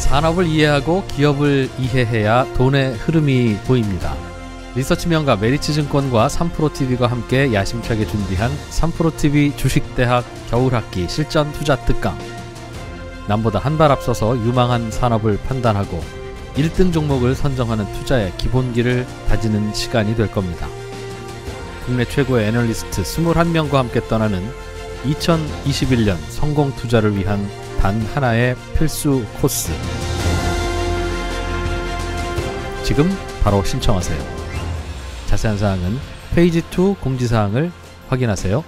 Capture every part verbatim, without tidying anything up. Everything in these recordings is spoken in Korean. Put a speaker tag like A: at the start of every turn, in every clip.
A: 산업을 이해하고 기업을 이해해야 돈의 흐름이 보입니다. 리서치 명가 메리츠증권과 삼프로티비가 함께 야심차게 준비한 삼프로티비 주식대학 겨울학기 실전 투자 특강. 남보다 한 발 앞서서 유망한 산업을 판단하고 일 등 종목을 선정하는 투자의 기본기를 다지는 시간이 될 겁니다. 국내 최고의 애널리스트 이십일 명과 함께 떠나는 이천이십일 년 성공 투자를 위한 단 하나의 필수 코스. 지금 바로 신청하세요. 자세한 사항은 페이지 이 공지사항을 확인하세요.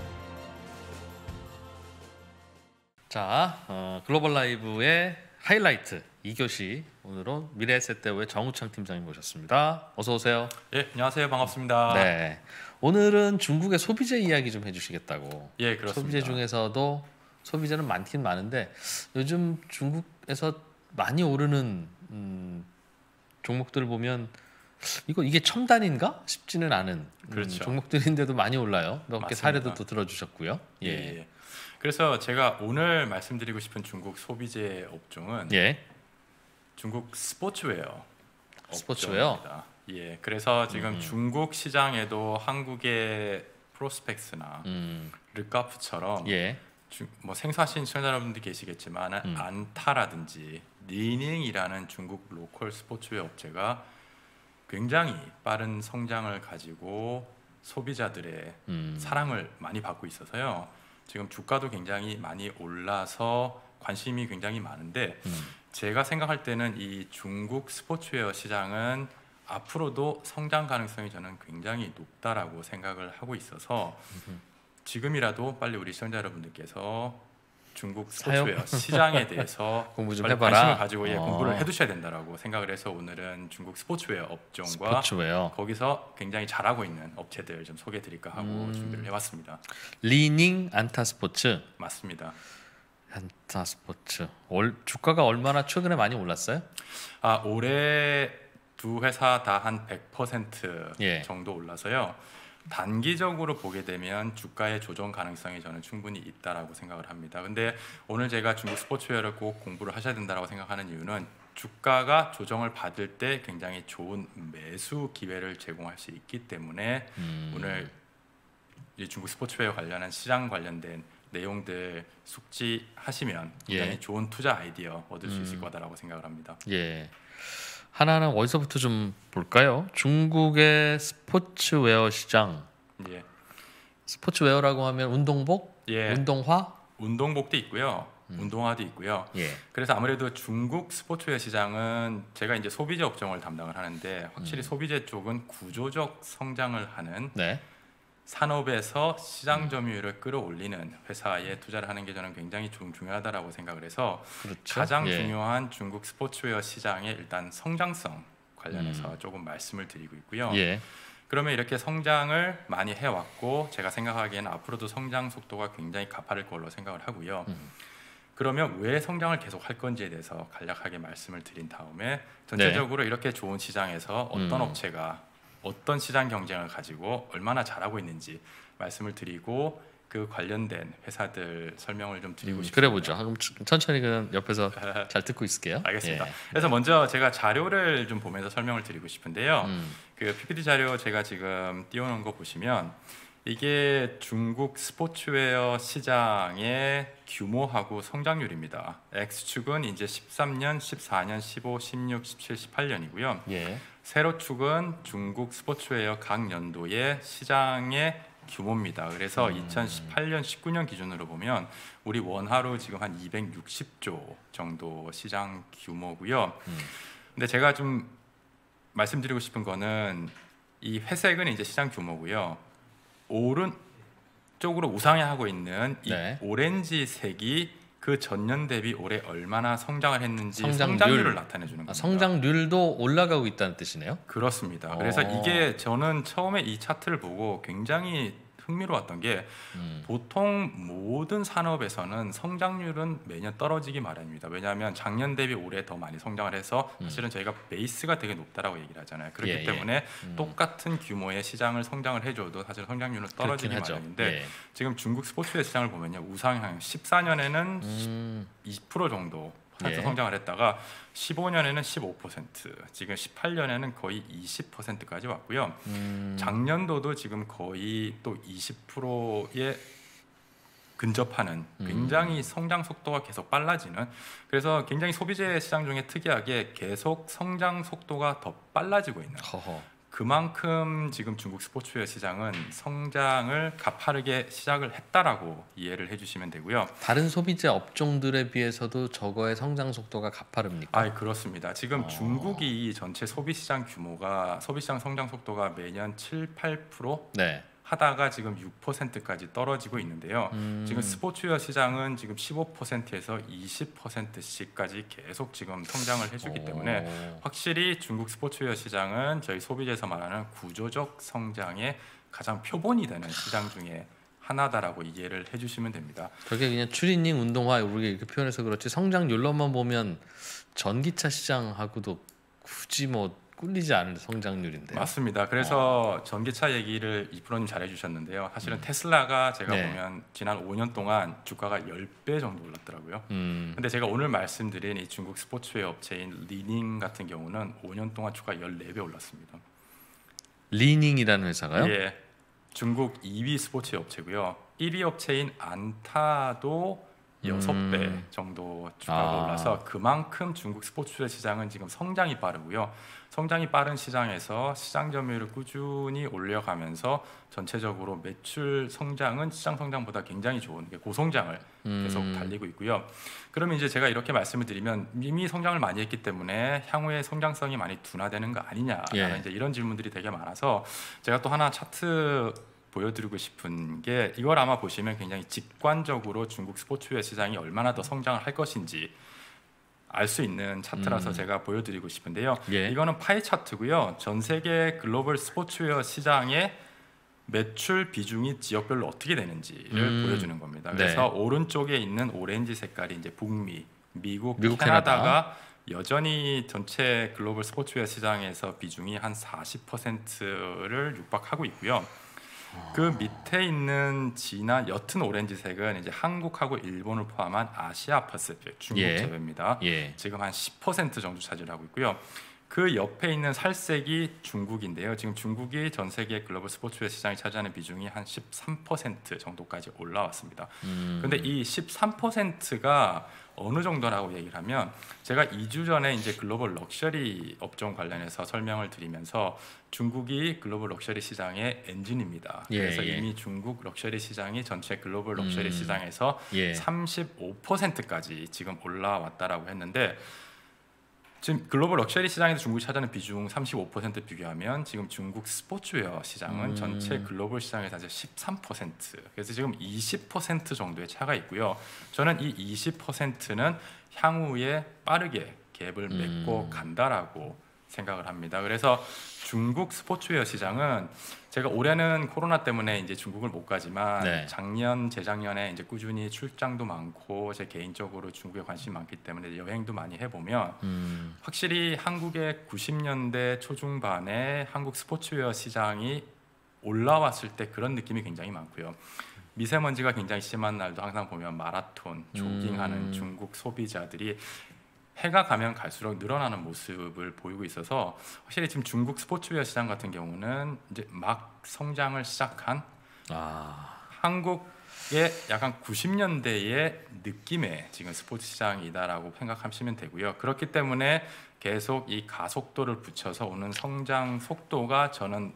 A: 자, 어, 글로벌 라이브의 하이라이트 이 교시, 오늘은 미래에셋대우의 정우창 팀장님 모셨습니다. 어서 오세요.
B: 예, 안녕하세요. 반갑습니다.
A: 네, 오늘은 중국의 소비재 이야기 좀 해주시겠다고.
B: 예, 그렇습니다.
A: 소비재 중에서도 소비재는 많긴 많은데 요즘 중국에서 많이 오르는 음, 종목들을 보면 이거 이게 첨단인가 싶지는 않은
B: 그렇죠.
A: 음, 종목들인데도 많이 올라요. 몇 개 사례도 또 들어주셨고요. 예.
B: 예, 예. 그래서 제가 오늘 말씀드리고 싶은 중국 소비재 업종은
A: 예.
B: 중국 스포츠웨어
A: 스포츠웨어.
B: 업종입니다. 예, 그래서 지금
A: 음.
B: 중국 시장에도 한국의 프로스펙스나
A: 음.
B: 르카프처럼
A: 예.
B: 주, 뭐 생소하신 시청자 여러분들 계시겠지만
A: 음.
B: 안타라든지 리닝이라는 중국 로컬 스포츠웨어 업체가 굉장히 빠른 성장을 가지고 소비자들의
A: 음.
B: 사랑을 많이 받고 있어서요. 지금 주가도 굉장히 많이 올라서 관심이 굉장히 많은데
A: 음.
B: 제가 생각할 때는 이 중국 스포츠웨어 시장은 앞으로도 성장 가능성이 저는 굉장히 높다라고 생각을 하고 있어서
A: 음.
B: 지금이라도 빨리 우리 시청자 여러분들께서 중국
A: 사요?
B: 스포츠웨어 시장에 대해서
A: 공부 좀
B: 빨리
A: 해봐라.
B: 관심을 가지고 예,
A: 어.
B: 공부를 해두셔야 된다라고 생각을 해서 오늘은 중국 스포츠웨어 업종과
A: 스포츠웨어.
B: 거기서 굉장히 잘하고 있는 업체들 좀 소개해드릴까 하고
A: 음.
B: 준비를 해봤습니다.
A: 리닝 안타스포츠.
B: 맞습니다.
A: 안타스포츠. 올, 주가가 얼마나 최근에 많이 올랐어요?
B: 아 올해 두 회사 다 한 백 퍼센트
A: 예.
B: 정도 올라서요. 단기적으로 보게 되면 주가의 조정 가능성이 저는 충분히 있다라고 생각을 합니다. 근데 오늘 제가 중국 스포츠웨어를 꼭 공부를 하셔야 된다고 생각하는 이유는 주가가 조정을 받을 때 굉장히 좋은 매수 기회를 제공할 수 있기 때문에
A: 음.
B: 오늘 이 중국 스포츠웨어 관련한 시장 관련된 내용들 숙지하시면 굉장히
A: 예.
B: 좋은 투자 아이디어 얻을 수 있을
A: 음.
B: 거다라고 생각을 합니다.
A: 예. 하나는 어디서부터 좀 볼까요? 중국의 스포츠웨어 시장.
B: 예.
A: 스포츠웨어라고 하면 운동복,
B: 예.
A: 운동화.
B: 운동복도 있고요.
A: 음.
B: 운동화도 있고요.
A: 예.
B: 그래서 아무래도 중국 스포츠웨어 시장은 제가 이제 소비재 업종을 담당을 하는데 확실히
A: 음.
B: 소비재 쪽은 구조적 성장을 하는
A: 네.
B: 산업에서 시장 점유율을 끌어올리는 회사에 투자를 하는 게 저는 굉장히 중, 중요하다라고 생각을 해서
A: 그렇죠.
B: 가장
A: 예.
B: 중요한 중국 스포츠웨어 시장의 일단 성장성 관련해서
A: 음.
B: 조금 말씀을 드리고 있고요.
A: 예.
B: 그러면 이렇게 성장을 많이 해왔고 제가 생각하기에는 앞으로도 성장 속도가 굉장히 가파를 걸로 생각을 하고요.
A: 음.
B: 그러면 왜 성장을 계속 할 건지에 대해서 간략하게 말씀을 드린 다음에 전체적으로 네. 이렇게 좋은 시장에서 어떤
A: 음.
B: 업체가 어떤 시장 경쟁을 가지고 얼마나 잘하고 있는지 말씀을 드리고 그 관련된 회사들 설명을 좀 드리고
A: 음,
B: 싶습니다.
A: 그래 보죠. 그럼 천천히 그냥 옆에서 잘 듣고 있을게요.
B: 알겠습니다.
A: 예.
B: 그래서 먼저 제가 자료를 좀 보면서 설명을 드리고 싶은데요.
A: 음.
B: 그 피피티 자료 제가 지금 띄워놓은 거 보시면 이게 중국 스포츠웨어 시장의 규모하고 성장률입니다. X축은 이제 십삼 년, 십사 년, 십오, 십육, 십칠, 십팔 년이고요.
A: 예.
B: 세로축은 중국 스포츠웨어 각 연도의 시장의 규모입니다. 그래서
A: 음.
B: 이천십팔 년, 십구 년 기준으로 보면 우리 원화로 지금 한 이백육십 조 정도 시장 규모고요.
A: 음.
B: 근데 제가 좀 말씀드리고 싶은 거는 이 회색은 이제 시장 규모고요. 오른쪽으로 우상향하고 있는 이
A: 네.
B: 오렌지색이 그 전년 대비 올해 얼마나 성장을 했는지
A: 성장률.
B: 성장률을 나타내 주는 겁니다.
A: 아, 성장률도 올라가고 있다는 뜻이네요.
B: 그렇습니다.
A: 오.
B: 그래서 이게 저는 처음에 이 차트를 보고 굉장히 흥미로웠던 게
A: 음.
B: 보통 모든 산업에서는 성장률은 매년 떨어지기 마련입니다. 왜냐하면 작년 대비 올해 더 많이 성장을 해서 사실은 저희가 베이스가 되게 높다라고 얘기를 하잖아요. 그렇기
A: 예, 예.
B: 때문에
A: 음.
B: 똑같은 규모의 시장을 성장을 해줘도 사실 성장률은 떨어지기
A: 그렇긴 하죠.
B: 마련인데
A: 예.
B: 지금 중국 스포츠웨어 시장을 보면요, 우상향 십사 년에는
A: 음.
B: 이십 퍼센트 정도 예. 성장을 했다가 십오 년에는 십오 퍼센트, 지금 십팔 년에는 거의 이십 퍼센트까지 왔고요. 음. 작년도도 지금 거의 또 이십 퍼센트에 근접하는 굉장히 음. 성장 속도가 계속 빨라지는, 그래서 굉장히 소비재 시장 중에 특이하게 계속 성장 속도가 더 빨라지고 있는, 허허. 그만큼 지금 중국 스포츠웨어 시장은 성장을 가파르게 시작을 했다라고 이해를 해주시면 되고요.
A: 다른 소비재 업종들에 비해서도 저거의 성장 속도가 가파릅니까?
B: 아, 그렇습니다. 지금 어. 중국이 전체 소비 시장 규모가, 소비 시장 성장 속도가 매년 칠, 팔 퍼센트 네. 하다가 지금 육 퍼센트까지 떨어지고 있는데요. 음. 지금 스포츠웨어 시장은 지금 십오 퍼센트에서 이십 퍼센트씩까지 계속 지금 성장을 해주기 오. 때문에 확실히 중국 스포츠웨어 시장은 저희 소비재에서 말하는 구조적 성장의 가장 표본이 되는 시장 중에 하나다라고 이해를 해주시면 됩니다.
A: 저게 그냥 추리닝 운동화 우리가 이렇게 표현해서 그렇지 성장률로만 보면 전기차 시장하고도 굳이 뭐 꿀리지 않은 성장률인데.
B: 맞습니다. 그래서 어. 전기차 얘기를 이프로님 잘해주셨는데요. 사실은 음. 테슬라가 제가 네. 보면 지난 오 년 동안 주가가 십 배 정도 올랐더라고요. 음. 근데 제가 오늘 말씀드린 이 중국 스포츠웨어 업체인 리닝 같은 경우는 오 년 동안 주가 십사 배 올랐습니다.
A: 리닝이라는 회사가요?
B: 예, 중국 이 위 스포츠웨어 업체고요. 일 위 업체인 안타도 여섯 배 음. 정도 주가가 아. 올라서 그만큼 중국 스포츠웨어 시장은 지금 성장이 빠르고요. 성장이 빠른 시장에서 시장 점유율을 꾸준히 올려가면서 전체적으로 매출 성장은 시장 성장보다 굉장히 좋은 고성장을 음. 계속 달리고 있고요. 그러면 이제 제가 이렇게 말씀을 드리면 이미 성장을 많이 했기 때문에 향후에 성장성이 많이 둔화되는 거 아니냐라는 예. 이제 이런 질문들이 되게 많아서 제가 또 하나 차트 보여드리고 싶은 게, 이걸 아마 보시면 굉장히 직관적으로 중국 스포츠웨어 시장이 얼마나 더 성장을 할 것인지 알 수 있는 차트라서 음. 제가 보여드리고 싶은데요. 예. 이거는 파이 차트고요. 전 세계 글로벌 스포츠웨어 시장의 매출 비중이 지역별로 어떻게 되는지를 음. 보여주는 겁니다. 그래서 네. 오른쪽에 있는 오렌지 색깔이 이제 북미, 미국, 미국 캐나다가 캐나다. 여전히 전체 글로벌 스포츠웨어 시장에서 비중이 한 사십 퍼센트를 육박하고 있고요. 그 밑에 있는 진한 옅은 오렌지색은 이제 한국하고 일본을 포함한 아시아 퍼시픽 중국 예. 제외입니다. 예. 지금 한 십 퍼센트 정도 차지하고 있고요. 그 옆에 있는 살색이 중국인데요. 지금 중국이 전 세계 글로벌 스포츠웨어 시장이 차지하는 비중이 한 십삼 퍼센트 정도까지 올라왔습니다. 음. 근데 이 십삼 퍼센트가 어느 정도라고 얘기를 하면, 제가 이 주 전에 이제 글로벌 럭셔리 업종 관련해서 설명을 드리면서 중국이 글로벌 럭셔리 시장의 엔진입니다. 예, 그래서 예. 이미 중국 럭셔리 시장이 전체 글로벌 럭셔리 음. 시장에서 예. 삼십오 퍼센트까지 지금 올라왔다라고 했는데, 지금 글로벌 럭셔리 시장에서 중국이 차지하는 비중 삼십오 퍼센트 비교하면 지금 중국 스포츠웨어 시장은 음. 전체 글로벌 시장에서 십삼 퍼센트, 그래서 지금 이십 퍼센트 정도의 차가 있고요. 저는 이 이십 퍼센트는 향후에 빠르게 갭을 맺고 음. 간다라고 생각을 합니다. 그래서 중국 스포츠웨어 시장은 제가 올해는 코로나 때문에 이제 중국을 못 가지만 네. 작년, 재작년에 이제 꾸준히 출장도 많고 제 개인적으로 중국에 관심이 많기 때문에 여행도 많이 해보면 음. 확실히 한국의 구십 년대 초중반에 한국 스포츠웨어 시장이 올라왔을 때 그런 느낌이 굉장히 많고요. 미세먼지가 굉장히 심한 날도 항상 보면 마라톤, 조깅하는 음. 중국 소비자들이 해가 가면 갈수록 늘어나는 모습을 보이고 있어서 확실히 지금 중국 스포츠웨어 시장 같은 경우는 이제 막 성장을 시작한 아. 한국의 약간 구십 년대의 느낌의 지금 스포츠 시장이다라고 생각하시면 되고요. 그렇기 때문에 계속 이 가속도를 붙여서 오는 성장 속도가 저는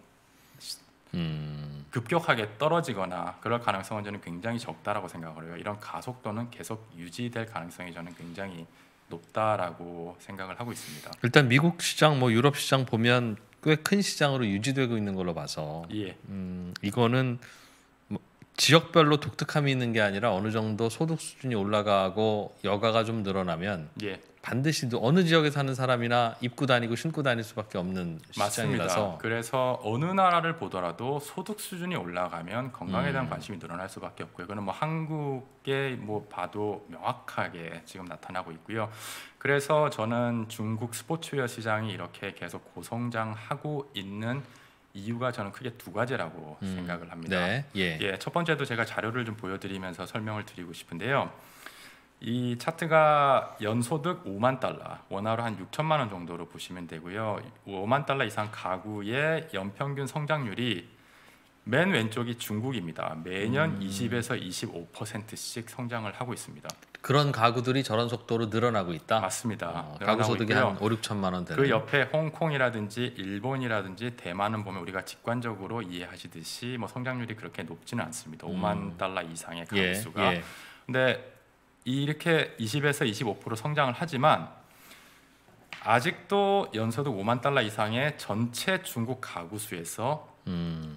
B: 음. 급격하게 떨어지거나 그럴 가능성은 저는 굉장히 적다라고 생각을 해요. 이런 가속도는 계속 유지될 가능성이 저는 굉장히 높다라고 생각을 하고 있습니다.
A: 일단 미국 시장, 뭐 유럽 시장 보면 꽤 큰 시장으로 유지되고 있는 걸로 봐서 예. 음, 이거는 뭐 지역별로 독특함이 있는 게 아니라 어느 정도 소득 수준이 올라가고 여가가 좀 늘어나면 예. 반드시 어느 지역에 사는 사람이나 입고 다니고 신고 다닐 수밖에 없는
B: 맞습니다.
A: 시장이라서.
B: 그래서 어느 나라를 보더라도 소득 수준이 올라가면 건강에 대한 음. 관심이 늘어날 수밖에 없고요. 이거는 뭐 한국에 뭐 봐도 명확하게 지금 나타나고 있고요. 그래서 저는 중국 스포츠웨어 시장이 이렇게 계속 고성장하고 있는 이유가 저는 크게 두 가지라고 음. 생각을 합니다.
A: 네. 예.
B: 예, 첫 번째도 제가 자료를 좀 보여드리면서 설명을 드리고 싶은데요. 이 차트가 연소득 오만 달러, 원화로 한 육천만 원 정도로 보시면 되고요. 오만 달러 이상 가구의 연평균 성장률이 맨 왼쪽이 중국입니다. 매년
A: 음.
B: 이십에서 이십오 퍼센트씩 성장을 하고 있습니다.
A: 그런 가구들이 저런 속도로 늘어나고 있다.
B: 맞습니다.
A: 어,
B: 늘어나고
A: 가구 소득이
B: 있고요.
A: 한 오, 육천만 원 되는.
B: 그 옆에 홍콩이라든지 일본이라든지 대만은 보면 우리가 직관적으로 이해하시듯이 뭐 성장률이 그렇게 높지는 않습니다.
A: 음.
B: 오만 달러 이상의 가구
A: 예,
B: 수가.
A: 예.
B: 근데 이렇게 이십에서 이십오 퍼센트 성장을 하지만 아직도 연소득 오만 달러 이상의 전체 중국 가구 수에서
A: 음.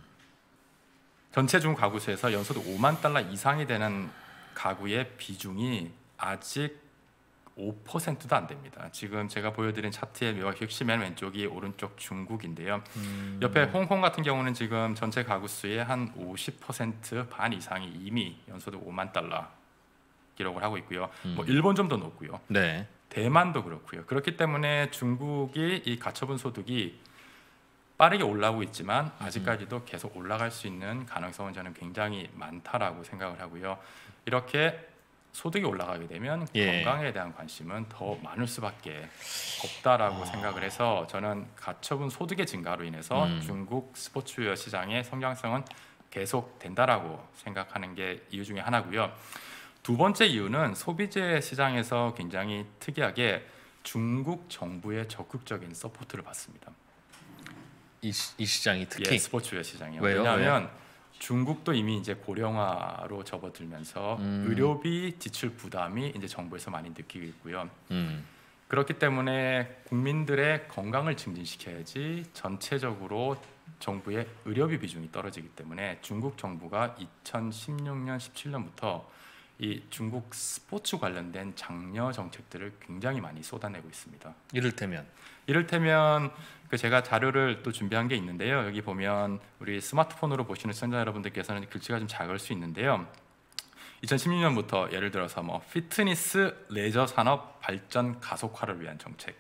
B: 전체 중국 가구 수에서 연소득 오만 달러 이상이 되는 가구의 비중이 아직 오 퍼센트도 안 됩니다. 지금 제가 보여드린 차트의 역시 맨 왼쪽이 오른쪽 중국인데요.
A: 음.
B: 옆에 홍콩 같은 경우는 지금 전체 가구 수의 한 오십 퍼센트 반 이상이 이미 연소득 오만 달러 기록을 하고 있고요.
A: 음.
B: 뭐 일본 좀 더 높고요.
A: 네.
B: 대만도 그렇고요. 그렇기 때문에 중국이 이 가처분 소득이 빠르게 올라오고 있지만 아직까지도 계속 올라갈 수 있는 가능성은 저는 굉장히 많다라고 생각을 하고요. 이렇게 소득이 올라가게 되면
A: 예.
B: 건강에 대한 관심은 더 많을 수밖에 없다라고
A: 아.
B: 생각을 해서 저는 가처분 소득의 증가로 인해서
A: 음.
B: 중국 스포츠웨어 시장의 성장성은 계속 된다라고 생각하는 게 이유 중에 하나고요. 두 번째 이유는 소비재 시장에서 굉장히 특이하게 중국 정부의 적극적인 서포트를 받습니다.
A: 이, 시, 이 시장이 특히
B: 예, 스포츠웨어 시장이요.
A: 왜요?
B: 왜냐하면
A: 왜요?
B: 중국도 이미 이제 고령화로 접어들면서
A: 음.
B: 의료비 지출 부담이 이제 정부에서 많이 느끼고 있고요.
A: 음.
B: 그렇기 때문에 국민들의 건강을 증진시켜야지 전체적으로 정부의 의료비 비중이 떨어지기 때문에 중국 정부가 이천십육 년, 십칠 년부터 이 중국 스포츠 관련된 장려 정책들을 굉장히 많이 쏟아내고 있습니다.
A: 이를테면
B: 이를테면 그 제가 자료를 또 준비한 게 있는데요. 여기 보면 우리 스마트폰으로 보시는 시청자 여러분들께서는 글씨가 좀 작을 수 있는데요. 이천십육 년부터 예를 들어서 뭐 피트니스 레저 산업 발전 가속화를 위한 정책.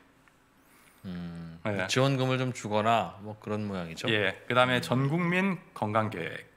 A: 음,
B: 네.
A: 지원금을 좀 주거나 뭐 그런 모양이죠.
B: 예. 그다음에 전국민 건강 계획.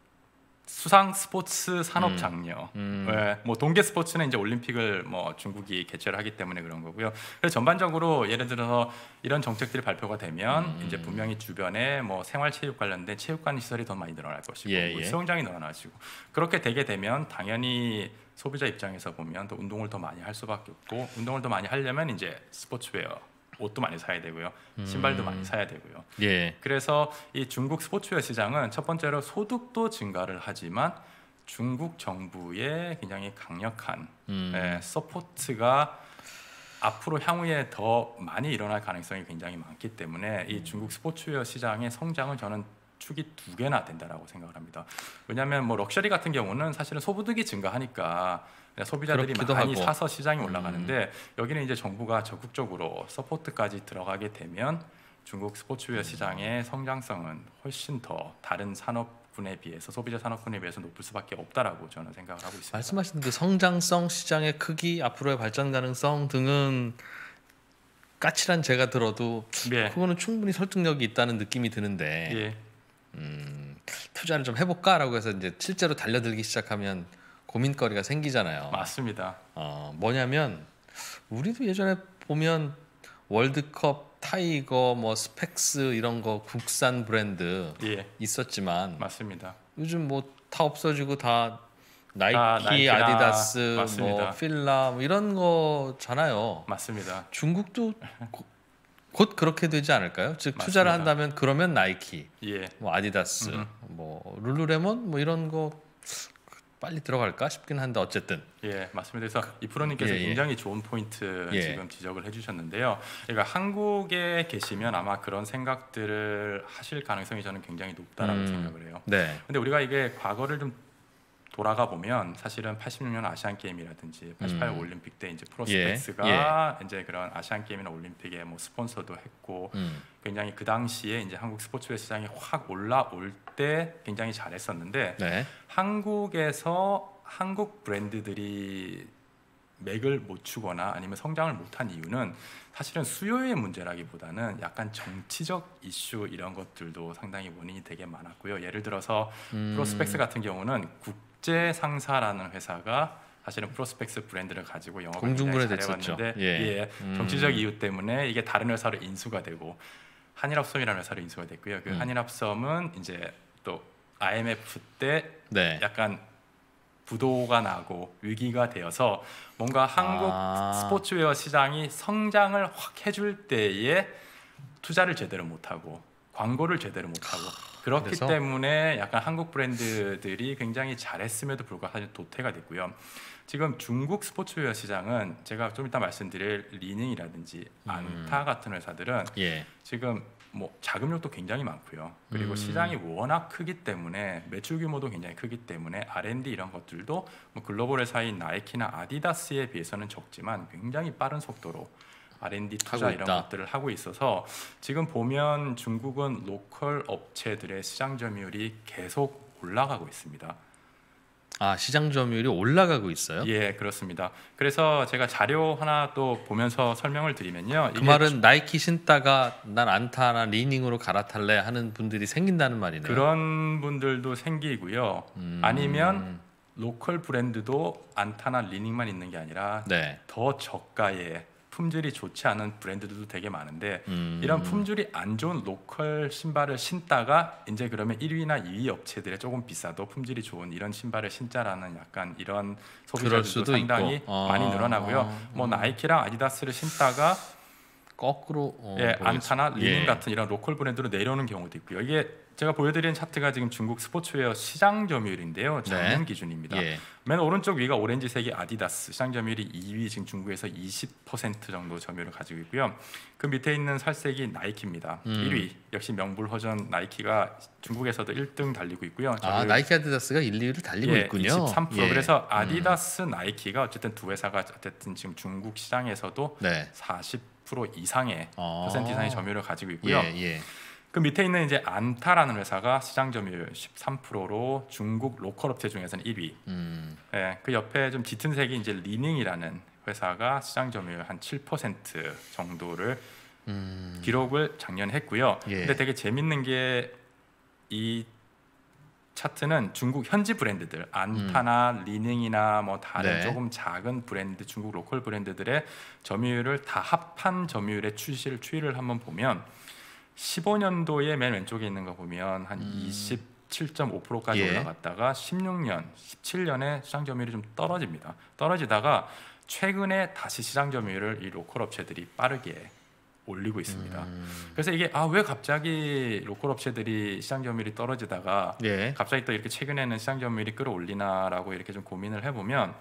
B: 수상 스포츠 산업
A: 음.
B: 장려.
A: 음.
B: 예, 뭐 동계 스포츠는 이제 올림픽을 뭐 중국이 개최를 하기 때문에 그런 거고요. 그래서 전반적으로 예를 들어서 이런 정책들이 발표가 되면
A: 음.
B: 이제 분명히 주변에 뭐 생활체육 관련된 체육관 시설이 더 많이 늘어날 것이고
A: 예,
B: 뭐
A: 예.
B: 수영장이 늘어나시고 그렇게 되게 되면 당연히 소비자 입장에서 보면 또 운동을 더 많이 할 수밖에 없고 운동을 더 많이 하려면 이제 스포츠웨어 옷도 많이 사야 되고요. 신발도
A: 음.
B: 많이 사야 되고요.
A: 예.
B: 그래서 이 중국 스포츠웨어 시장은 첫 번째로 소득도 증가를 하지만 중국 정부의 굉장히 강력한
A: 음.
B: 예, 서포트가 앞으로 향후에 더 많이 일어날 가능성이 굉장히 많기 때문에 이 중국 스포츠웨어 시장의 성장은 저는 축이 두 개나 된다라고 생각을 합니다. 왜냐하면 뭐 럭셔리 같은 경우는 사실은 소비득이 증가하니까 소비자들이
A: 그렇기도
B: 많이
A: 하고.
B: 사서 시장이 올라가는데
A: 음.
B: 여기는 이제 정부가 적극적으로 서포트까지 들어가게 되면 중국 스포츠웨어 시장의 성장성은 훨씬 더 다른 산업군에 비해서 소비자 산업군에 비해서 높을 수밖에 없다라고 저는 생각을 하고 있습니다.
A: 말씀하신 그 성장성, 시장의 크기, 앞으로의 발전 가능성 등은 까칠한 제가 들어도
B: 네.
A: 그거는 충분히 설득력이 있다는 느낌이 드는데
B: 예.
A: 음, 투자를 좀 해볼까라고 해서 이제 실제로 달려들기 시작하면 고민거리가 생기잖아요.
B: 맞습니다.
A: 어, 뭐냐면 우리도 예전에 보면 월드컵, 타이거, 뭐 스펙스 이런 거 국산 브랜드
B: 예.
A: 있었지만
B: 맞습니다.
A: 요즘 뭐 다 없어지고 다 나이키,
B: 아, 나이키나,
A: 아디다스,
B: 맞습니다.
A: 뭐 필라 뭐 이런 거잖아요.
B: 맞습니다.
A: 중국도 고, 곧 그렇게 되지 않을까요? 즉 투자를
B: 맞습니다.
A: 한다면 그러면 나이키,
B: 예.
A: 뭐 아디다스,
B: 음흠.
A: 뭐 룰루레몬 뭐 이런 거 빨리 들어갈까 싶긴 한데 어쨌든
B: 예, 맞습니다. 그래서 이 프로님께서
A: 예, 예.
B: 굉장히 좋은 포인트
A: 예.
B: 지금 지적을 해주셨는데요. 그러니까 한국에 계시면 아마 그런 생각들을 하실 가능성이 저는 굉장히 높다라고
A: 음.
B: 생각을 해요.
A: 네.
B: 근데 우리가 이게 과거를 좀 돌아가 보면 사실은 팔십육 년 아시안 게임이라든지 팔십팔
A: 음.
B: 올림픽 때 이제
A: 예,
B: 프로스펙스가 이제 그런 아시안 게임이나 올림픽에 뭐 스폰서도 했고
A: 음.
B: 굉장히 그 당시에 이제 한국 스포츠웨어 시장이 확 올라올 때 굉장히 잘했었는데
A: 네.
B: 한국에서 한국 브랜드들이 맥을 못 추거나 아니면 성장을 못한 이유는 사실은 수요의 문제라기보다는 약간 정치적 이슈 이런 것들도 상당히 원인이 되게 많았고요. 예를 들어서
A: 음.
B: 프로스펙스 같은 경우는 국제 상사라는 회사가 사실은 프로스펙스 브랜드를 가지고 영업을
A: 공중분해
B: 굉장히
A: 됐었죠.
B: 잘해왔는데
A: 예.
B: 예,
A: 음.
B: 정치적 이유 때문에 이게 다른 회사로 인수가 되고 한일합섬이라는 회사로 인수가 됐고요. 그
A: 음.
B: 한일합섬은 이제 또 아이엠에프 때
A: 네.
B: 약간 부도가 나고 위기가 되어서 뭔가 한국
A: 아.
B: 스포츠웨어 시장이 성장을 확 해줄 때에 투자를 제대로 못하고 광고를 제대로 못하고 그렇기
A: 그래서?
B: 때문에 약간 한국 브랜드들이 굉장히 잘했음에도 불구하고 사실 도태가 됐고요. 지금 중국 스포츠웨어 시장은 제가 좀 이따 말씀드릴 리닝이라든지 안타 같은 회사들은
A: 예.
B: 지금 뭐 자금력도 굉장히 많고요. 그리고
A: 음.
B: 시장이 워낙 크기 때문에 매출 규모도 굉장히 크기 때문에 알 앤 디 이런 것들도 뭐 글로벌 회사인 나이키나 아디다스에 비해서는 적지만 굉장히 빠른 속도로 알 앤 디 투자
A: 하고
B: 이런
A: 있다.
B: 것들을 하고 있어서 지금 보면 중국은 로컬 업체들의 시장 점유율이 계속 올라가고 있습니다.
A: 아, 시장 점유율이 올라가고 있어요?
B: 예, 그렇습니다. 그래서 제가 자료 하나 또 보면서 설명을 드리면요.
A: 그
B: 이게
A: 말은 나이키 신다가 난 안타나 리닝으로 갈아탈래 하는 분들이 생긴다는 말이네요.
B: 그런 분들도 생기고요.
A: 음.
B: 아니면 로컬 브랜드도 안타나 리닝만 있는 게 아니라
A: 네.
B: 더 저가의 품질이 좋지 않은 브랜드들도 되게 많은데
A: 음.
B: 이런 품질이 안 좋은 로컬 신발을 신다가 이제 그러면 일 위나 이 위 업체들의 조금 비싸도 품질이 좋은 이런 신발을 신자라는 약간 이런
A: 그럴
B: 소비자들도
A: 수도
B: 상당히
A: 있고. 아.
B: 많이 늘어나고요. 뭐 나이키랑 아디다스를 신다가
A: 거꾸로 어,
B: 예,
A: 보겠습니다.
B: 안타나 리닝
A: 예.
B: 같은 이런 로컬 브랜드로 내려오는 경우도 있고요. 이게 제가 보여드리는 차트가 지금 중국 스포츠웨어 시장 점유율인데요. 작년
A: 네.
B: 기준입니다.
A: 예.
B: 맨 오른쪽 위가 오렌지색이 아디다스 시장 점유율이 이 위 지금 중국에서 이십 퍼센트 정도 점유율을 가지고 있고요. 그 밑에 있는 살색이 나이키입니다.
A: 음.
B: 일 위 역시 명불허전 나이키가 중국에서도 일 등 달리고 있고요.
A: 아,
B: 점유율
A: 나이키 아디다스가 일, 이 위를 달리고
B: 예,
A: 있군요.
B: 이십삼 퍼센트.
A: 예.
B: 그래서 아디다스, 나이키가 어쨌든 두 회사가 어쨌든 지금 중국 시장에서도
A: 네.
B: 사십 퍼센트 이상의
A: 아.
B: 퍼센트 이상의 점유율을 가지고 있고요.
A: 예, 예.
B: 그 밑에 있는 이제 안타라는 회사가 시장 점유율 십삼 퍼센트로 중국 로컬 업체 중에서는 일 위.
A: 음.
B: 예, 그 옆에 좀 짙은 색이 이제 리닝이라는 회사가 시장 점유율 한 칠 퍼센트 정도를
A: 음.
B: 기록을 작년에 했고요.
A: 예.
B: 근데 되게 재밌는 게 이 차트는 중국 현지 브랜드들 안타나 리닝이나 뭐 다른
A: 네.
B: 조금 작은 브랜드 중국 로컬 브랜드들의 점유율을 다 합한 점유율의 추이를 추이를 한번 보면 십오 년도에 맨 왼쪽에 있는 거 보면 한
A: 음.
B: 이십칠 점 오 퍼센트까지
A: 예.
B: 올라갔다가 십육 년, 십칠 년에 시장 점유율이 좀 떨어집니다. 떨어지다가 최근에 다시 시장 점유율을 이 로컬 업체들이 빠르게 올리고 있습니다.
A: 음.
B: 그래서 이게 아 왜 갑자기 로컬 업체들이 시장 점유율이 떨어지다가
A: 예.
B: 갑자기 또 이렇게 최근에는 시장 점유율이 끌어올리나라고 이렇게 좀 고민을 해보면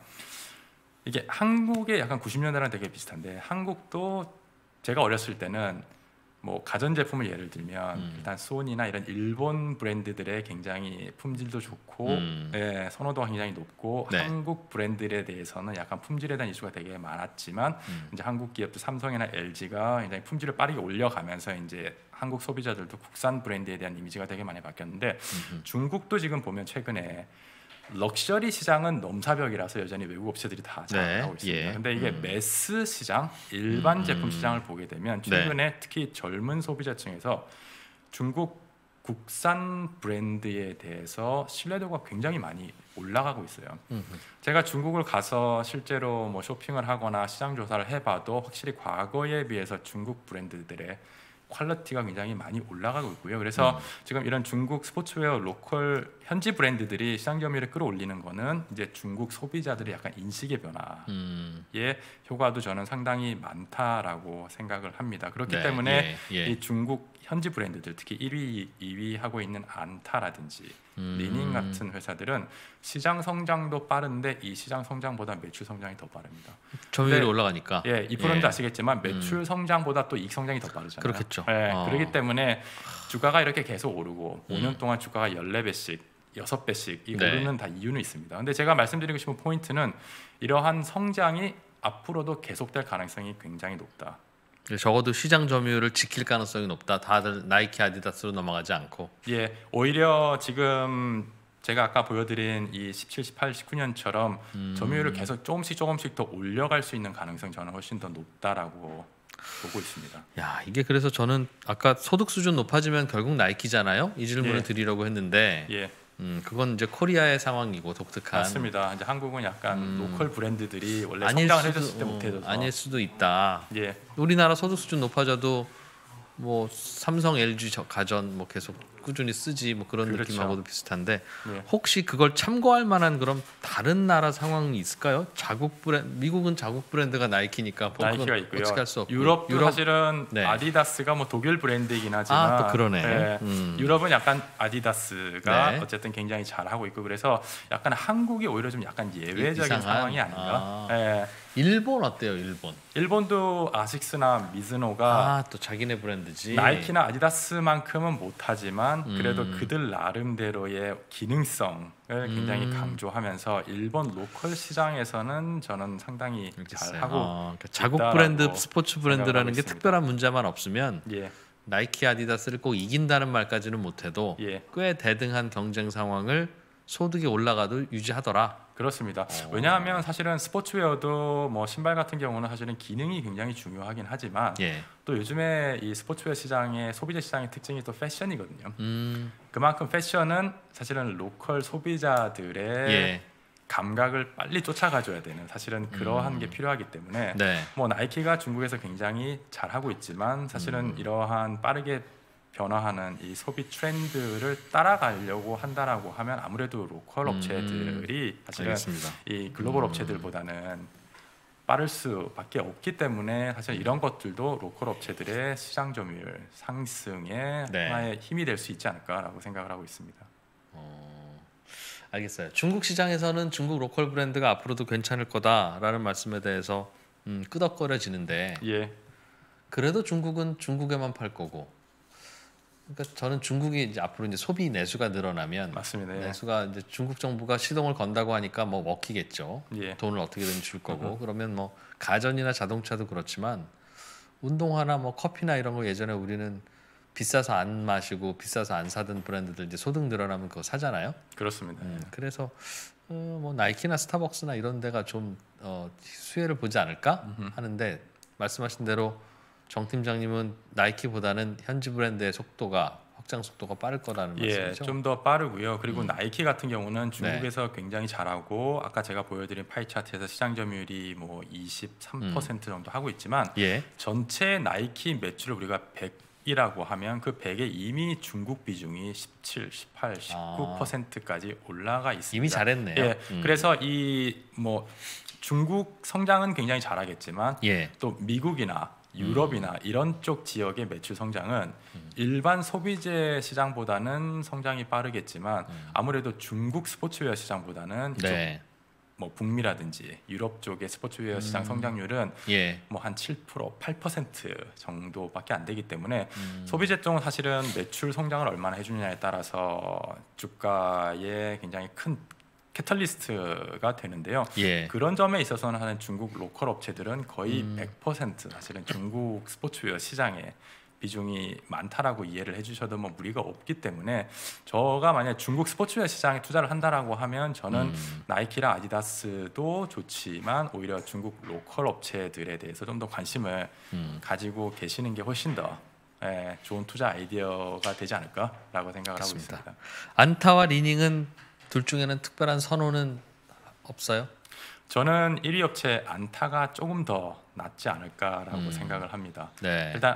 B: 이게 한국의 약간 구십 년대랑 되게 비슷한데 한국도 제가 어렸을 때는 뭐 가전제품을 예를 들면
A: 음.
B: 일단 소니나 이런 일본 브랜드들의 굉장히 품질도 좋고
A: 음.
B: 예, 선호도가 굉장히 높고
A: 네.
B: 한국 브랜드에 대해서는 약간 품질에 대한 이슈가 되게 많았지만
A: 음.
B: 이제 한국 기업들 삼성이나 엘지가 굉장히 품질을 빠르게 올려가면서 이제 한국 소비자들도 국산 브랜드에 대한 이미지가 되게 많이 바뀌었는데
A: 음흠.
B: 중국도 지금 보면 최근에 럭셔리 시장은 넘사벽이라서 여전히 외국 업체들이 다 장악하고
A: 네,
B: 있습니다.
A: 예.
B: 근데 이게
A: 음.
B: 매스 시장, 일반
A: 음,
B: 제품
A: 음.
B: 시장을 보게 되면
A: 네.
B: 최근에 특히 젊은 소비자층에서 중국 국산 브랜드에 대해서 신뢰도가 굉장히 많이 올라가고 있어요.
A: 음흠.
B: 제가 중국을 가서 실제로 뭐 쇼핑을 하거나 시장 조사를 해봐도 확실히 과거에 비해서 중국 브랜드들의 퀄리티가 굉장히 많이 올라가고 있고요. 그래서
A: 음.
B: 지금 이런 중국 스포츠웨어 로컬 현지 브랜드들이 시장 점유율을 끌어올리는 거는 이제 중국 소비자들의 약간 인식의 변화의
A: 음.
B: 효과도 저는 상당히 많다라고 생각을 합니다. 그렇기
A: 네,
B: 때문에
A: 예, 예.
B: 이 중국 현지 브랜드들 특히 일 위, 이 위 하고 있는 안타라든지
A: 음.
B: 리닝 같은 회사들은 시장 성장도 빠른데 이 시장 성장보다 매출 성장이 더 빠릅니다.
A: 점유율이
B: 네.
A: 올라가니까.
B: 예, 이 프로님도
A: 예.
B: 아시겠지만 매출 성장보다 또 이익 성장이 더 빠르잖아요.
A: 그렇겠죠.
B: 예,
A: 어.
B: 그렇기 때문에 주가가 이렇게 계속 오르고
A: 음.
B: 오 년 동안 주가가 열네 배씩, 여섯 배씩 이
A: 네.
B: 오르는 다 이유는 있습니다. 근데 제가 말씀드리고 싶은 포인트는 이러한 성장이 앞으로도 계속될 가능성이 굉장히 높다.
A: 적어도 시장 점유율을 지킬 가능성이 높다. 다들 나이키, 아디다스로 넘어가지 않고.
B: 예, 오히려 지금 제가 아까 보여드린 이 십칠, 십팔, 십구 년처럼
A: 음.
B: 점유율을 계속 조금씩 조금씩 더 올려갈 수 있는 가능성이 저는 훨씬 더 높다라고 보고 있습니다.
A: 야, 이게 그래서 저는 아까 소득 수준 높아지면 결국 나이키잖아요. 이 질문을
B: 예.
A: 드리려고 했는데
B: 예,
A: 음, 그건 이제 코리아의 상황이고 독특한.
B: 맞습니다. 이제 한국은 약간
A: 음,
B: 로컬 브랜드들이 원래
A: 아닐
B: 성장을
A: 수도,
B: 해줬을 때
A: 어,
B: 못해줘서.
A: 아닐 수도 있다.
B: 예,
A: 우리나라 소득 수준 높아져도 뭐 삼성, 엘지 저- 가전 뭐 계속 꾸준히 쓰지 뭐 그런
B: 그렇죠.
A: 느낌하고도 비슷한데
B: 예.
A: 혹시 그걸 참고할 만한 그럼 다른 나라 상황이 있을까요? 자국 브랜드 미국은 자국 브랜드가 나이키니까 뭐 그건
B: 나이키가 있고요.
A: 어떻게 할 수 없고
B: 유럽도
A: 유럽
B: 사실은
A: 네.
B: 아디다스가 뭐 독일 브랜드이긴 하지만
A: 아, 또 그러네.
B: 예,
A: 음.
B: 유럽은 약간 아디다스가
A: 네.
B: 어쨌든 굉장히 잘하고 있고 그래서 약간 한국이 오히려 좀 약간 예외적인
A: 이상한?
B: 상황이 아닌가.
A: 아.
B: 예.
A: 일본 어때요? 일본.
B: 일본도 아식스나 미즈노가
A: 아, 또 자기네 브랜드지.
B: 나이키나 아디다스만큼은 못하지만 그래도
A: 음.
B: 그들 나름대로의 기능성을 굉장히
A: 음.
B: 강조하면서 일본 로컬 시장에서는 저는 상당히
A: 알겠어요.
B: 잘하고
A: 어, 그러니까 자국
B: 있다라고
A: 브랜드 스포츠 브랜드라는
B: 생각을
A: 게
B: 하고 있습니다.
A: 특별한 문제만 없으면
B: 예,
A: 나이키, 아디다스를 꼭 이긴다는 말까지는 못해도
B: 예.
A: 꽤 대등한 경쟁 상황을 소득이 올라가도 유지하더라.
B: 그렇습니다.
A: 어.
B: 왜냐하면 사실은 스포츠웨어도 뭐 신발 같은 경우는 사실은 기능이 굉장히 중요하긴 하지만
A: 예.
B: 또 요즘에 이 스포츠웨어 시장의 소비자 시장의 특징이 또 패션이거든요.
A: 음.
B: 그만큼 패션은 사실은 로컬 소비자들의
A: 예.
B: 감각을 빨리 쫓아가줘야 되는 사실은 그러한
A: 음.
B: 게 필요하기 때문에
A: 네.
B: 뭐 나이키가 중국에서 굉장히 잘하고 있지만 사실은
A: 음.
B: 이러한 빠르게 변화하는 이 소비 트렌드를 따라가려고 한다라고 하면 아무래도 로컬
A: 음.
B: 업체들이 사실은
A: 알겠습니다.
B: 이 글로벌
A: 음.
B: 업체들보다는 빠를 수밖에 없기 때문에 사실 이런 것들도 로컬 업체들의 시장 점유율 상승에
A: 네.
B: 하나의 힘이 될 수 있지 않을까라고 생각을 하고 있습니다.
A: 어, 알겠어요. 중국 시장에서는 중국 로컬 브랜드가 앞으로도 괜찮을 거다라는 말씀에 대해서 음, 끄덕거려지는데
B: 예,
A: 그래도 중국은 중국에만 팔 거고. 그러니까 저는 중국이 이제 앞으로 이제 소비 내수가 늘어나면
B: 맞습니다. 예.
A: 내수가 이제 중국 정부가 시동을 건다고 하니까 뭐 먹히겠죠.
B: 예.
A: 돈을 어떻게든 줄 거고. 그러면 뭐 가전이나 자동차도 그렇지만 운동화나 뭐 커피나 이런 거 예전에 우리는 비싸서 안 마시고 비싸서 안 사던 브랜드들 이제 소득 늘어나면 그거 사잖아요.
B: 그렇습니다.
A: 음, 그래서 어, 뭐 나이키나 스타벅스나 이런 데가 좀 어, 수혜를 보지 않을까
B: 음흠.
A: 하는데 말씀하신 대로 정 팀장님은 나이키보다는 현지 브랜드의 속도가 확장 속도가 빠를 거라는
B: 예,
A: 말씀이죠.
B: 좀 더 빠르고요. 그리고
A: 음.
B: 나이키 같은 경우는
A: 네.
B: 중국에서 굉장히 잘하고 아까 제가 보여드린 파이 차트에서 시장 점유율이 뭐 이십삼 퍼센트 정도 하고 있지만
A: 예.
B: 전체 나이키 매출을 우리가 백이라고 하면 그 백에 이미 중국 비중이 십칠, 십팔, 십구 퍼센트까지 올라가 있습니다.
A: 이미 잘했네요.
B: 예,
A: 음.
B: 그래서 이 뭐 중국 성장은 굉장히 잘하겠지만
A: 예.
B: 또 미국이나 유럽이나 이런 쪽 지역의 매출 성장은 일반 소비재 시장보다는 성장이 빠르겠지만 아무래도 중국 스포츠웨어 시장보다는 이쪽
A: 네.
B: 뭐 북미라든지 유럽 쪽의 스포츠웨어 시장
A: 음.
B: 성장률은
A: 예.
B: 뭐 한 칠 퍼센트, 팔 퍼센트 정도밖에 안 되기 때문에
A: 음.
B: 소비재 쪽은 사실은 매출 성장을 얼마나 해주느냐에 따라서 주가에 굉장히 큰 캐털리스트가 되는데요.
A: 예.
B: 그런 점에 있어서는 하는 중국 로컬 업체들은 거의
A: 음.
B: 백 퍼센트 사실은 중국 스포츠웨어 시장에 비중이 많다라고 이해를 해주셔도 뭐 무리가 없기 때문에 저가 만약 중국 스포츠웨어 시장에 투자를 한다라고 하면 저는
A: 음.
B: 나이키랑 아디다스도 좋지만 오히려 중국 로컬 업체들에 대해서 좀 더 관심을
A: 음.
B: 가지고 계시는 게 훨씬 더 예, 좋은 투자 아이디어가 되지 않을까라고 생각을
A: 알겠습니다.
B: 하고 있습니다.
A: 안타와 리닝은 둘 중에는 특별한 선호는 없어요?
B: 저는 일 위 업체 안타가 조금 더 낫지 않을까라고
A: 음.
B: 생각을 합니다.
A: 네.
B: 일단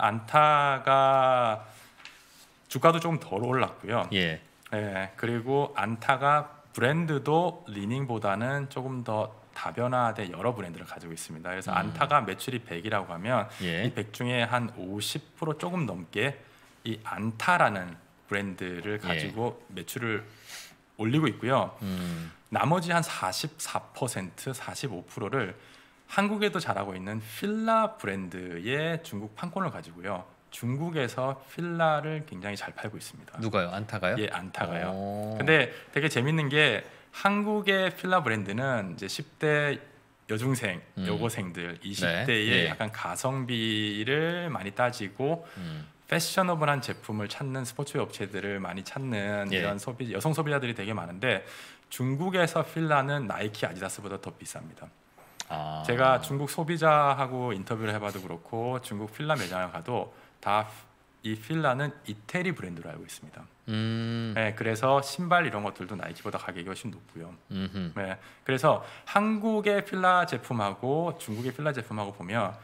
B: 안타가 주가도 조금 덜 올랐고요.
A: 예.
B: 예, 그리고 안타가 브랜드도 리닝보다는 조금 더 다변화된 여러 브랜드를 가지고 있습니다. 그래서
A: 음.
B: 안타가 매출이 백이라고 하면
A: 예.
B: 이 백 중에 한 오십 퍼센트 조금 넘게 이 안타라는 브랜드를 가지고 매출을 올리고 있고요.
A: 음.
B: 나머지 한 사십사 퍼센트, 사십오 퍼센트를 한국에도 잘하고 있는 필라 브랜드의 중국 판권을 가지고요. 중국에서 필라를 굉장히 잘 팔고 있습니다.
A: 누가요? 안타가요?
B: 예, 안타가요.
A: 오.
B: 근데 되게 재밌는 게 한국의 필라 브랜드는 이제 십 대 여중생,
A: 음.
B: 여고생들, 이십 대의
A: 네, 예.
B: 약간 가성비를 많이 따지고
A: 음.
B: 패셔너블한 제품을 찾는 스포츠웨어 업체들을 많이 찾는
A: 예.
B: 이런 소비 여성 소비자들이 되게 많은데 중국에서 필라는 나이키, 아디다스보다 더 비쌉니다.
A: 아.
B: 제가 중국 소비자하고 인터뷰를 해봐도 그렇고 중국 필라 매장을 가도 다 이 필라는 이태리 브랜드로 알고 있습니다.
A: 음.
B: 네, 그래서 신발 이런 것들도 나이키보다 가격이 훨씬 높고요.
A: 음흠.
B: 네, 그래서 한국의 필라 제품하고 중국의 필라 제품하고 보면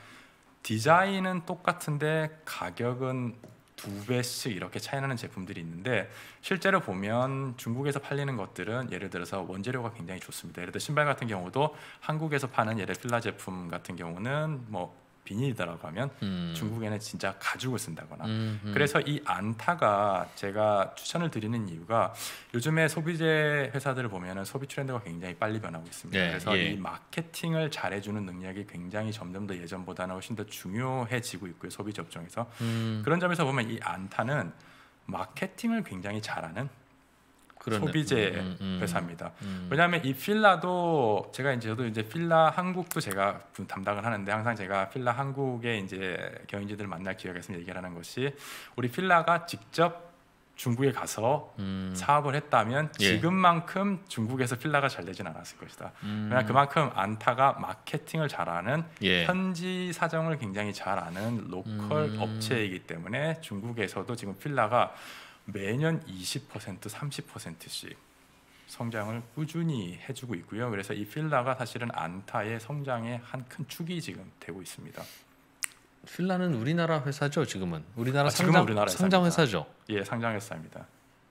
B: 디자인은 똑같은데 가격은 두 배씩 이렇게 차이나는 제품들이 있는데 실제로 보면 중국에서 팔리는 것들은 예를 들어서 원재료가 굉장히 좋습니다. 예를 들어 신발 같은 경우도 한국에서 파는 예를 필라 제품 같은 경우는 뭐 비닐이라고 하면
A: 음.
B: 중국에는 진짜 가죽을 쓴다거나
A: 음, 음.
B: 그래서 이 안타가 제가 추천을 드리는 이유가 요즘에 소비재 회사들을 보면은 소비 트렌드가 굉장히 빨리 변하고 있습니다.
A: 네,
B: 그래서
A: 예.
B: 이 마케팅을 잘해주는 능력이 굉장히 점점 더 예전보다는 훨씬 더 중요해지고 있고요. 소비자 업종에서
A: 음.
B: 그런 점에서 보면 이 안타는 마케팅을 굉장히 잘하는
A: 그러네.
B: 소비재
A: 음, 음,
B: 회사입니다.
A: 음.
B: 왜냐하면 이 필라도 제가 이제 저도 이제 필라 한국도 제가 담당을 하는데 항상 제가 필라 한국의 이제 경영진들을 만날 기회가 있으면 얘기를 하는 것이 우리 필라가 직접 중국에 가서
A: 음.
B: 사업을 했다면
A: 예.
B: 지금만큼 중국에서 필라가 잘 되진 않았을 것이다.
A: 음.
B: 왜냐하면 그만큼 안타가 마케팅을 잘하는
A: 예.
B: 현지 사정을 굉장히 잘 아는 로컬
A: 음.
B: 업체이기 때문에 중국에서도 지금 필라가 매년 이십 퍼센트, 삼십 퍼센트씩 성장을 꾸준히 해주고 있고요. 그래서 이 필라가 사실은 안타의 성장의 한 큰 축이 지금 되고 있습니다.
A: 필라는 우리나라 회사죠 지금은. 우리나라
B: 아, 지금은
A: 상장
B: 우리나라
A: 상장
B: 회사입니다.
A: 회사죠.
B: 예, 상장 회사입니다.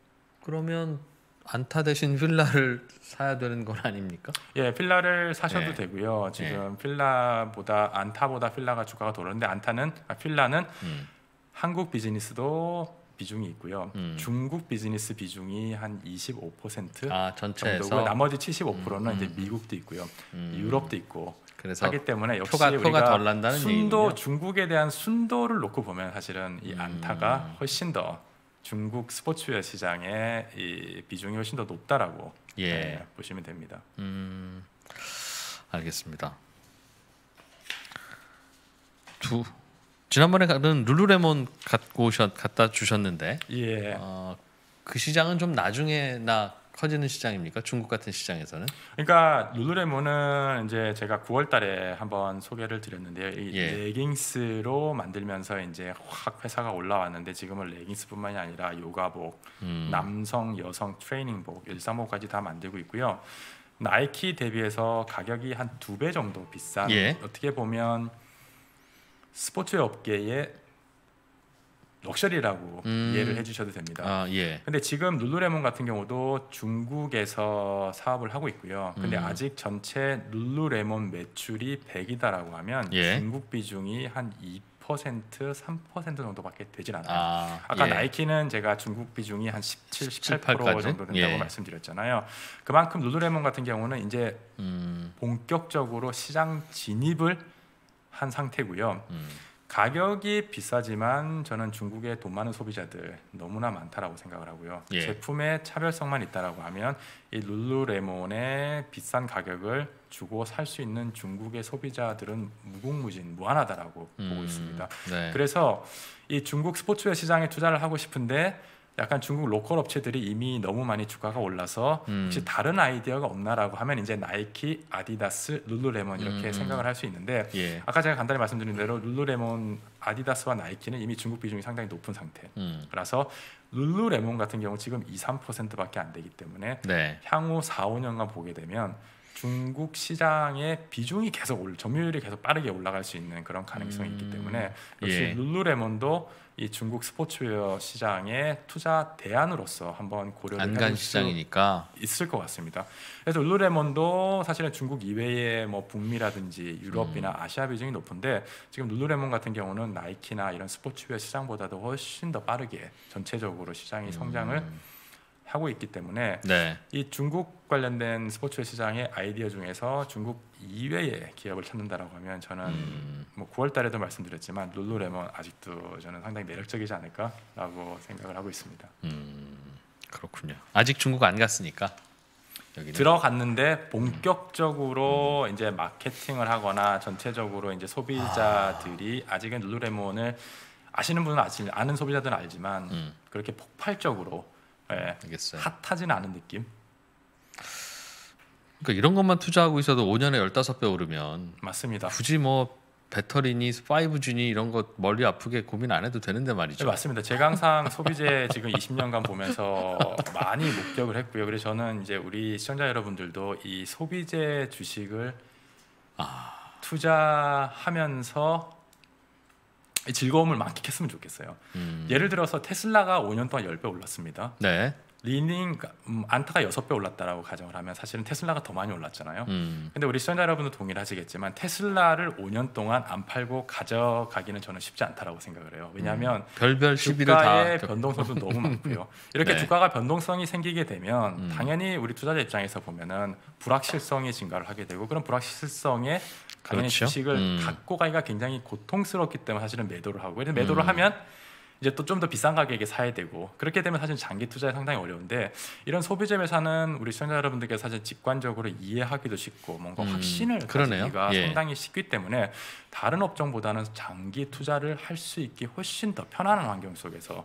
A: 그러면 안타 대신 필라를 사야 되는 건 아닙니까?
B: 예, 필라를 사셔도
A: 네.
B: 되고요. 지금 필라보다 안타보다 필라가 주가가 더 오르는데 안타는 아, 필라는
A: 음.
B: 한국 비즈니스도 비중이 있고요.
A: 음.
B: 중국 비즈니스 비중이 한 이십오 퍼센트
A: 아 전체에서
B: 정도고 나머지 칠십오 퍼센트는
A: 음,
B: 이제
A: 음.
B: 미국도 있고요,
A: 음.
B: 유럽도 있고
A: 그래서
B: 하기 때문에 역시
A: 표가
B: 우리가
A: 표가 덜 난다는
B: 순도
A: 얘기군요.
B: 중국에 대한 순도를 놓고 보면 사실은 이
A: 음.
B: 안타가 훨씬 더 중국 스포츠웨어 시장의 이 비중이 훨씬 더 높다라고
A: 예.
B: 네, 보시면 됩니다.
A: 음. 알겠습니다. 두 지난번에 가는 룰루레몬 갖고 오셨 갖다 주셨는데
B: 예.
A: 어, 그 시장은 좀 나중에나 커지는 시장입니까? 중국 같은 시장에서는?
B: 그러니까 룰루레몬은 이제 제가 구월달에 한번 소개를 드렸는데요. 이
A: 예.
B: 레깅스로 만들면서 이제 확 회사가 올라왔는데 지금은 레깅스뿐만이 아니라 요가복,
A: 음.
B: 남성, 여성 트레이닝복, 일상복까지 다 만들고 있고요. 나이키 대비해서 가격이 한 두 배 정도 비싼.
A: 예.
B: 어떻게 보면 스포츠웨어 업계의 럭셔리라고
A: 음.
B: 이해를 해주셔도 됩니다.
A: 아 예.
B: 근데 지금 룰루레몬 같은 경우도 중국에서 사업을 하고 있고요. 근데
A: 음.
B: 아직 전체 룰루레몬 매출이 백이다라고 하면
A: 예.
B: 중국 비중이 한 이 퍼센트, 삼 퍼센트 정도밖에 되질 않아요.
A: 아,
B: 아까
A: 예.
B: 나이키는 제가 중국 비중이 한 십칠, 십팔 퍼센트
A: 십팔 까지?
B: 정도 된다고
A: 예.
B: 말씀드렸잖아요. 그만큼 룰루레몬 같은 경우는 이제
A: 음.
B: 본격적으로 시장 진입을 한 상태고요.
A: 음.
B: 가격이 비싸지만 저는 중국의 돈 많은 소비자들 너무나 많다라고 생각을 하고요.
A: 예.
B: 제품의 차별성만 있다라고 하면 이 룰루레몬의 비싼 가격을 주고 살 수 있는 중국의 소비자들은 무궁무진 무한하다라고
A: 음.
B: 보고 있습니다.
A: 네.
B: 그래서 이 중국 스포츠웨어 시장에 투자를 하고 싶은데 약간 중국 로컬 업체들이 이미 너무 많이 주가가 올라서
A: 음.
B: 혹시 다른 아이디어가 없나라고 하면 이제 나이키, 아디다스, 룰루레몬 이렇게
A: 음.
B: 생각을 할 수 있는데
A: 예.
B: 아까 제가 간단히 말씀드린 대로 룰루레몬, 아디다스와 나이키는 이미 중국 비중이 상당히 높은 상태.
A: 음.
B: 그래서 룰루레몬 같은 경우 지금 이, 삼 퍼센트밖에 안 되기 때문에
A: 네.
B: 향후 사, 오 년간 보게 되면 중국 시장의 비중이 계속 올, 점유율이 계속 빠르게 올라갈 수 있는 그런 가능성이 있기 때문에 역시
A: 예.
B: 룰루레몬도 이 중국 스포츠웨어 시장의 투자 대안으로서 한번 고려를
A: 안간
B: 해볼 수
A: 시장이니까.
B: 있을 것 같습니다. 그래서 룰루레몬도 사실은 중국 이외의 뭐 북미라든지 유럽이나
A: 음.
B: 아시아 비중이 높은데 지금 룰루레몬 같은 경우는 나이키나 이런 스포츠웨어 시장보다도 훨씬 더 빠르게 전체적으로 시장이 성장을
A: 음.
B: 하고 있기 때문에
A: 네.
B: 이 중국 관련된 스포츠웨어 시장의 아이디어 중에서 중국 이외의 기업을 찾는다라고 하면 저는
A: 음.
B: 뭐 구월 달에도 말씀드렸지만 룰루레몬 아직도 저는 상당히 매력적이지 않을까라고 생각을 하고 있습니다.
A: 음. 그렇군요. 아직 중국 안 갔으니까. 여기는.
B: 들어갔는데 본격적으로 음. 이제 마케팅을 하거나 전체적으로 이제 소비자들이 아. 아직은 룰루레몬을 아시는 분은 아시, 아는 소비자들은 알지만
A: 음.
B: 그렇게 폭발적으로 예,
A: 알겠어요.
B: 핫하지는 않은 느낌.
A: 그러니까 이런 것만 투자하고 있어도 오 년에 열다섯 배 오르면
B: 맞습니다.
A: 굳이 뭐 배터리니 파이브 지니 이런 거 머리 아프게 고민 안 해도 되는데 말이죠.
B: 네, 맞습니다. 제가 항상 소비재 지금 이십 년간 보면서 많이 목격을 했고요. 그래서 저는 이제 우리 시청자 여러분들도 이 소비재 주식을 아... 투자하면서 즐거움을 만끽했으면 좋겠어요. 음. 예를 들어서 테슬라가 오 년 동안 십 배 올랐습니다. 네. 리닝 음, 안타가 여섯 배 올랐다라고 가정을 하면 사실은 테슬라가 더 많이 올랐잖아요. 음. 근데 우리 시청자 여러분도 동일하시겠지만 테슬라를 오 년 동안 안 팔고 가져가기는 저는 쉽지 않다라고 생각을 해요. 왜냐하면 음.
A: 별별 시비를
B: 주가의
A: 다
B: 변동성도 너무 많고요. 이렇게 네. 주가가 변동성이 생기게 되면 음. 당연히 우리 투자자 입장에서 보면은 불확실성이 증가를 하게 되고 그런 불확실성에 당연히 그렇죠? 주식을 음. 갖고 가기가 굉장히 고통스럽기 때문에 사실은 매도를 하고 그래서 매도를 음. 하면 이제 또 좀 더 비싼 가격에 사야 되고 그렇게 되면 사실 장기 투자에 상당히 어려운데 이런 소비재 매사는 우리 시청자 여러분들께서 사실 직관적으로 이해하기도 쉽고 뭔가 음, 확신을 가지기가 예. 상당히 쉽기 때문에 다른 업종보다는 장기 투자를 할 수 있게 훨씬 더 편안한 환경 속에서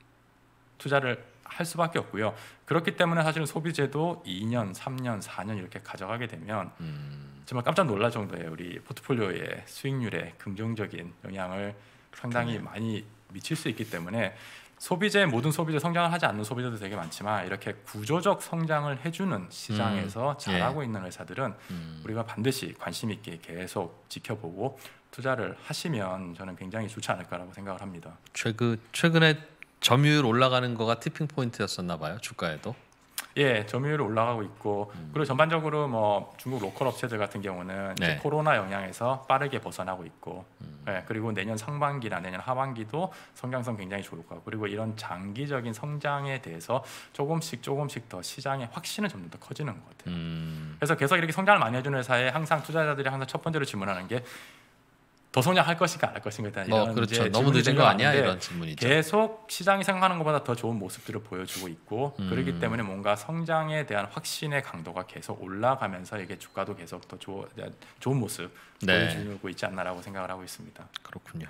B: 투자를 할 수밖에 없고요. 그렇기 때문에 사실은 소비재도 이 년, 삼 년, 사 년 이렇게 가져가게 되면 음. 정말 깜짝 놀랄 정도의 우리 포트폴리오의 수익률에 긍정적인 영향을 상당히 그렇네. 많이 미칠 수 있기 때문에 소비재 모든 소비재 성장을 하지 않는 소비재도 되게 많지만 이렇게 구조적 성장을 해주는 시장에서 음, 잘하고 예. 있는 회사들은 음. 우리가 반드시 관심 있게 계속 지켜보고 투자를 하시면 저는 굉장히 좋지 않을까라고 생각을 합니다.
A: 최근 최근에 점유율 올라가는 거가 티핑 포인트였었나 봐요. 주가에도.
B: 예, 점유율이 올라가고 있고 음. 그리고 전반적으로 뭐 중국 로컬 업체들 같은 경우는 네. 이제 코로나 영향에서 빠르게 벗어나고 있고 음. 예, 그리고 내년 상반기나 내년 하반기도 성장성 굉장히 좋을 거고 그리고 이런 장기적인 성장에 대해서 조금씩 조금씩 더 시장의 확신은 점점 더 커지는 것 같아요. 음. 그래서 계속 이렇게 성장을 많이 해주는 회사에 항상 투자자들이 항상 첫 번째로 질문하는 게 더 성장할 것인가 안 할 것인가 일단
A: 뭐
B: 이런
A: 그렇죠. 너무 늦은 거 아니야 이런 질문이죠.
B: 계속 시장이 생각하는 것보다 더 좋은 모습들을 보여주고 있고 음. 그렇기 때문에 뭔가 성장에 대한 확신의 강도가 계속 올라가면서 이게 주가도 계속 더 조, 좋은 모습 네. 보여주고 있지 않나라고 생각을 하고 있습니다.
A: 그렇군요.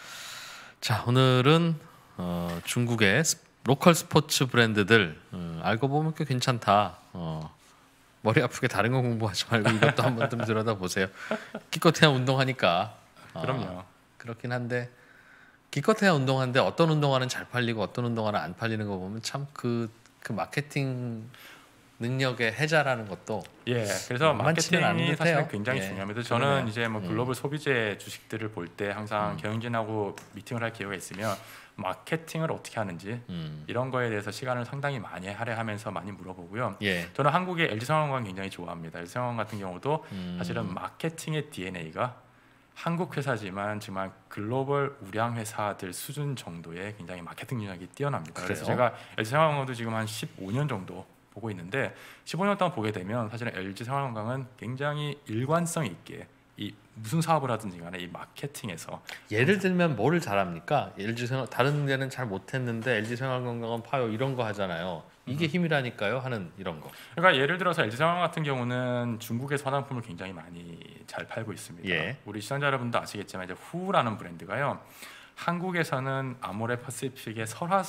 A: 자 오늘은 어, 중국의 로컬 스포츠 브랜드들 어, 알고 보면 꽤 괜찮다. 어, 머리 아프게 다른 거 공부하지 말고 이것도 한번 좀 들여다보세요. 기껏해야 운동하니까.
B: 그럼요.
A: 어, 그렇긴 한데 기껏해야 운동하는데 어떤 운동화는 잘 팔리고 어떤 운동화는 안 팔리는 거 보면 참 그 그 마케팅 능력의 해자라는 것도
B: 예 그래서 마케팅이 사실 굉장히
A: 예,
B: 중요합니다. 저는 그러네요. 이제 뭐 글로벌 음. 소비재 주식들을 볼 때 항상 음. 경영진하고 미팅을 할 기회가 있으면 마케팅을 어떻게 하는지 음. 이런 거에 대해서 시간을 상당히 많이 할애하면서 많이 물어보고요. 예. 저는 한국의 엘지생활건강 굉장히 좋아합니다. 엘지생활건강 같은 경우도 음. 사실은 마케팅의 디엔에이가 한국 회사지만 정말 글로벌 우량 회사들 수준 정도의 굉장히 마케팅 능력이 뛰어납니다. 그래요? 그래서 제가 엘지생활건강도 지금 한 십오 년 정도 보고 있는데 십오 년 동안 보게 되면 사실은 엘지생활건강은 굉장히 일관성 있게 이 무슨 사업을 하든지 간에 이 마케팅에서
A: 예를 들면 뭐를 잘합니까? 엘지생활 다른 데는 잘 못했는데 엘지생활건강은 파요 이런 거 하잖아요. 이게 음. 힘이라니까요 하는 이런 거.
B: 그러니까 예를 들어서 엘지생활 같은 경우는 중국에서 화장품을 굉장히 많이 잘 팔고 있습니다. 예. 우리 시청자 여러분도 아시겠지만 이제 후라는 브랜드가요. 한국에서는 아모레 퍼시픽의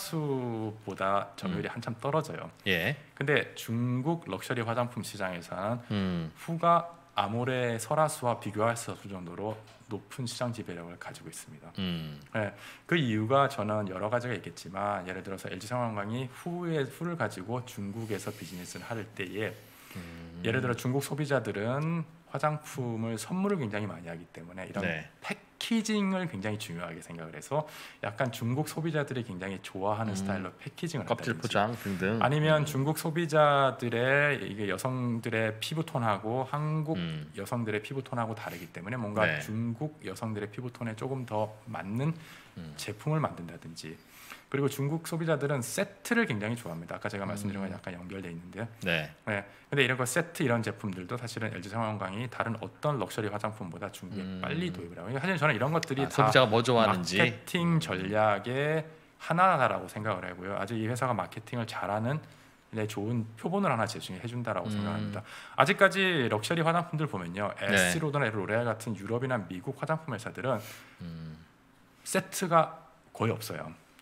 B: 설화수보다 점유율이 음. 한참 떨어져요. 예. 근데 중국 럭셔리 화장품 시장에서는 음. 후가 아모레 설화수와 비교할 수 없을 정도로 높은 시장 지배력을 가지고 있습니다. 음. 네, 그 이유가 저는 여러 가지가 있겠지만 예를 들어서 엘지생활건강이 후의 후를 가지고 중국에서 비즈니스를 할 때에 음. 예를 들어 중국 소비자들은 화장품을 선물을 굉장히 많이 하기 때문에 이런 네. 패키징을 굉장히 중요하게 생각을 해서 약간 중국 소비자들이 굉장히 좋아하는 음. 스타일로 패키징을
A: 껍질 포장 등등
B: 아니면 음. 중국 소비자들의 이게 여성들의 피부톤하고 한국 음. 여성들의 피부톤하고 다르기 때문에 뭔가 네. 중국 여성들의 피부톤에 조금 더 맞는 음. 제품을 만든다든지 그리고 중국 소비자들은 세트를 굉장히 좋아합니다. 아까 제가 말씀드린 건 약간 연결돼 있는데요. 네. 네. 근데 이런 거 세트 이런 제품들도 사실은 엘지생활건강이 다른 어떤 럭셔리 화장품보다 중국에 음. 빨리 도입을 하고 사실 저는 이런 것들이
A: 아,
B: 다
A: 소비자가 뭐 좋아하는지
B: 마케팅 전략의 하나다라고 생각을 하고요. 아주 이 회사가 마케팅을 잘하는 네, 좋은 표본을 하나 제시해 준다라고 음. 생각합니다. 아직까지 럭셔리 화장품들 보면요, 에스티로드나 네. 로레알 같은 유럽이나 미국 화장품 회사들은 음. 세트가 거의 없어요.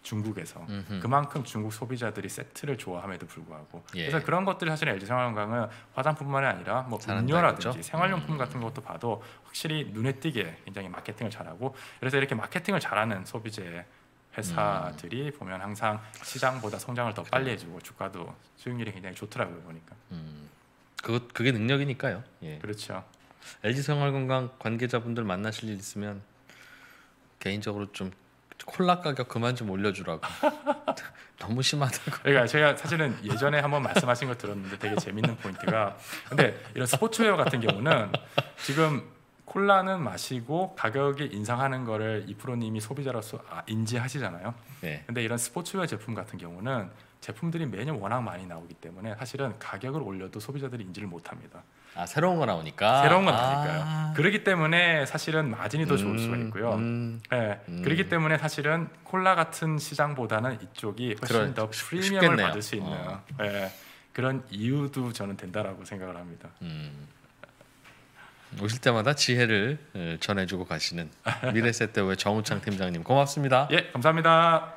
B: 중국에서
A: 음흠.
B: 그만큼 중국 소비자들이 세트를 좋아함에도 불구하고
A: 예.
B: 그래서 그런 것들이 사실 엘지생활건강은 화장품만이 아니라 뭐
A: 잘한다
B: 음료라든지
A: 이거죠?
B: 생활용품
A: 음.
B: 같은 것도 봐도 확실히 눈에 띄게 굉장히 마케팅을 잘하고 그래서 이렇게 마케팅을 잘하는 소비재 회사들이 음. 보면 항상 시장보다 성장을 더 빨리 해주고 주가도 수익률이 굉장히 좋더라고요 보니까.
A: 음. 그것 그게 능력이니까요. 예.
B: 그렇죠.
A: 엘지생활건강 관계자분들 만나실 일 있으면 개인적으로 좀 콜라 가격 그만 좀 올려주라고. 너무 심하다고.
B: 그러니까 제가 사실은 예전에 한번 말씀하신 거 들었는데 되게 재밌는 포인트가 근데 이런 스포츠웨어 같은 경우는 지금 콜라는 마시고 가격이 인상하는 거를 이프로님이 소비자로서 인지하시잖아요.
A: 네.
B: 근데 이런 스포츠웨어 제품 같은 경우는 제품들이 매년 워낙 많이 나오기 때문에 사실은 가격을 올려도 소비자들이 인지를 못합니다.
A: 아 새로운 거 나오니까.
B: 새로운 거
A: 아.
B: 나오니까요. 그러기 때문에 사실은 마진이 더
A: 음,
B: 좋을 수가 있고요.
A: 음,
B: 네,
A: 음.
B: 그렇기 때문에 사실은 콜라 같은 시장보다는 이쪽이 훨씬
A: 그런,
B: 더 프리미엄을
A: 쉽겠네요.
B: 받을 수 있는
A: 어.
B: 네, 그런 이유도 저는 된다라고 생각을 합니다.
A: 음. 오실 때마다 지혜를 전해주고 가시는 미래세대의 정우창 팀장님 고맙습니다.
B: 예, 감사합니다.